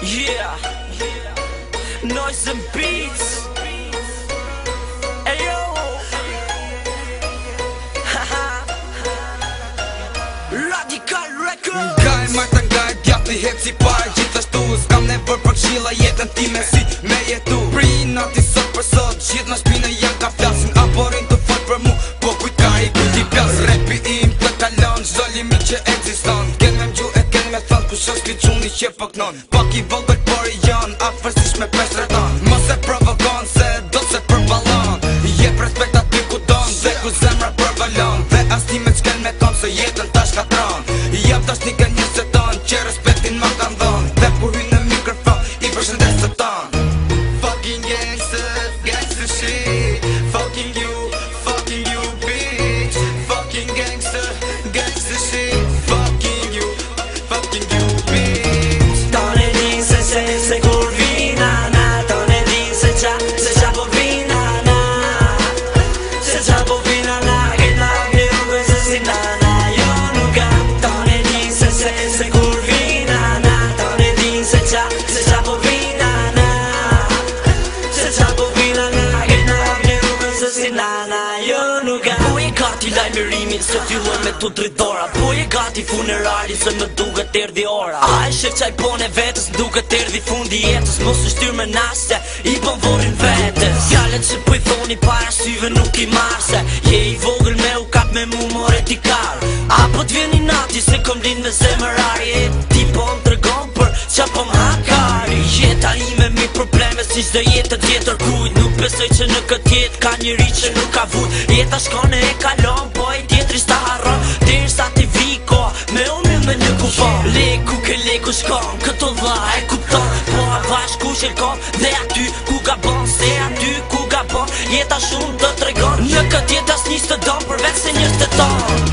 Yeah, Noise and Beats. Ayo, Radical Records. Ka e marta nga e djati hec si par. Gjithashtu s'kam nevoj për këshilla jetën time si me jetu. Pri nati sot për sot gjithë në shpine janë ka flasin. Apo rin të fort për mu, po kujtari kujti pjas. Rapi im të kalon, zdo limit që eksiston. Ken me mgju e ken me thon, ku shos ki quni që pëknon. Pak i vogët por i janë, afërsish me 5 reton. Mos e provokon se do se përballon. Jep respekt aty ku don, dhe ku zemra përvalon. Dhe as ti me qken me ton, se jetën ta shkatron. Jep tash një ke një seton, që respektin ma kanë dhon. Dhe ku hy në mikrofon, i përshëndes të ton. Fucking gangster, gangster shit. Fucking you bitch. Fucking gangster, gangster shit. Fucking you bitch. Ton e din se kur vina na. Ton e din se qa po vina na. Se qa po vina na. Këtë na një rrugë se si nana. Jo nuk kam. Ton e din se kur vina na. Ton e din se qa po vina na. Se qa po vina na. Këtë na një rrugë se si nana. Jo nuk kam. Po e gati lajmërimin se fillon me tu dritdora. Po e gati funerali se më duket erdhi ora. A e shef qaj pone vetës duket erdhi fundi jetës. Mos është tyr me naste, i bon vorin vetës. Fjallet që po i thoni para syve nuk i marse. Je i vogël me u kap me mu more ti kar. Apo t'vjen i nati se kom lin me zemërari. Ti po më tregon për qa po m'hakari. Jeta ime mi probleme si çdo jetë tjetër kujt. Nuk besoj që në këtë jetë ka njëri që nuk ka vujt. Jeta shkone e kalon, po e tjetri s'ta harron. Derisa ti viko, me unë me një kupon. Leku ke leku shkon, këto dha e kupton. Po a vash ku shelkon, dhe aty ku gabon. Se aty ku gabon, jeta shumë të tregon. Në këtë jetë as njës të don, përveç se njës të ton.